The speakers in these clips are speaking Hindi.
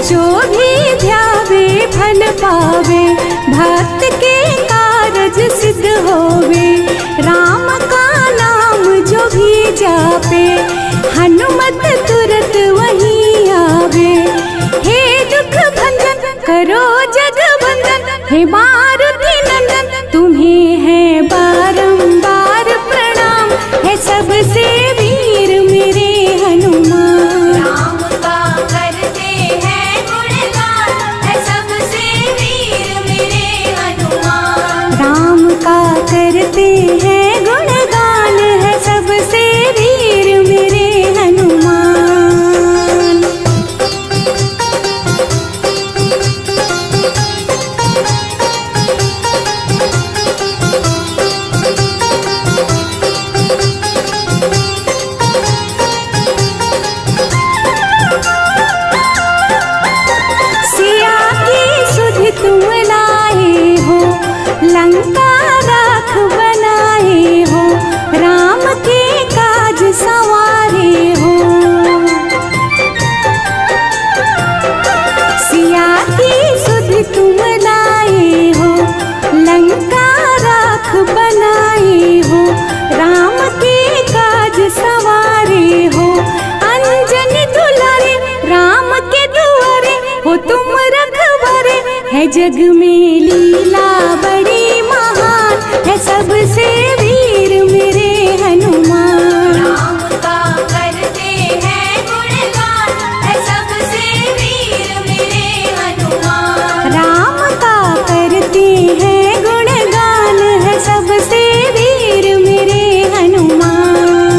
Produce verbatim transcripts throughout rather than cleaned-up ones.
जो भी ध्यावे फल पावे, भक्त के कारज सिद्ध होवे। राम का नाम जो भी जापे, हनुमत तुरत वहीं आवे। हे दुख भंजन करो जग बंधन, हे मारुति नंदन तुम्हें है बारंबार प्रणाम। है सबसे वीर मेरे हनुमान। राम का करते हैं गुणगान, है सबसे वीर मेरे हनुमान। राम का करते हैं गुणगान, है सबसे वीर मेरे हनुमान। सिया की सुधि तुम लाए हो, लंका राख बनाए हो। राम के काज संवारे हो। सिया की सुधि तुम लाए हो, लंका राख बनाए हो। राम के काज संवारे हो। अंजनी दुलारे राम के दुआरे हो तुम रखवारे। है जग में लीला बड़ी महान, है सबसे वीर मेरे हनुमान। राम का करते हैं गुणगान, है सबसे वीर मेरे हनुमान। राम का करते हैं गुणगान, है सबसे वीर मेरे हनुमान।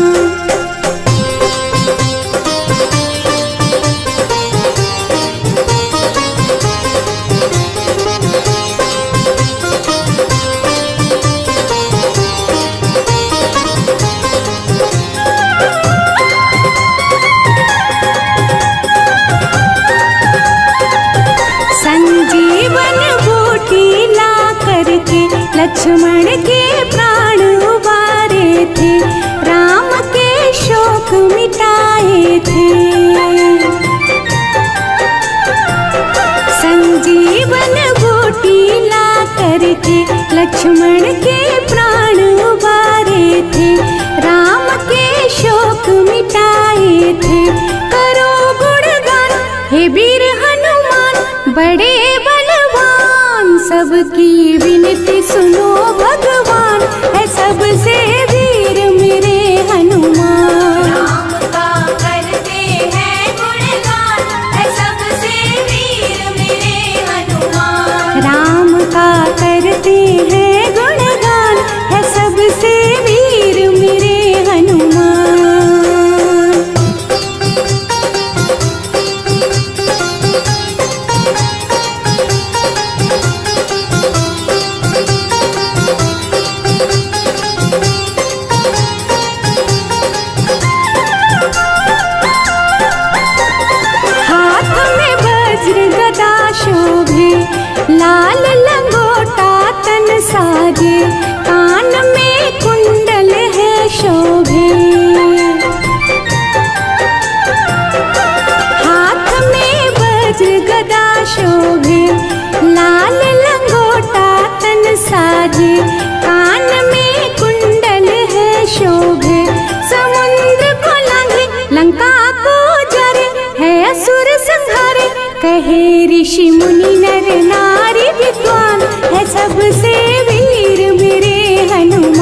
संजीवन बूटी ला करके लक्ष्मण के प्राण उबारे थे। राम के शोक मिटाए थे। संजीवन बूटी ला करके लक्ष्मण के प्राण उबारे थे। राम के शोक मिटाए थे। करो गुणगान हे वीर हनुमान, बड़े बलवान सबकी विनती सुनो भगवान। है सबसे वीर मेरे हनुमान। राम का करते हैं गुणगान, है सबसे वीर मेरे हनुमान। राम का करते हैं गुणगान, है सबसे वीर मेरे हनुमान। हाथ में वज्र गदा शोभे, लाल लंगोटा तन साजे। कान में कुंडल है शोभे। हाथ में वज्र गदा शोभे, लाल लंगोटा तन साजे। कान में कुंडल है शोभे। समुद्र को लांघे लंका को जरे, है असुर संहारे। कहे ऋषि मुनि नर नारी विद्वान, है सबसे वीर मेरे हनुमान।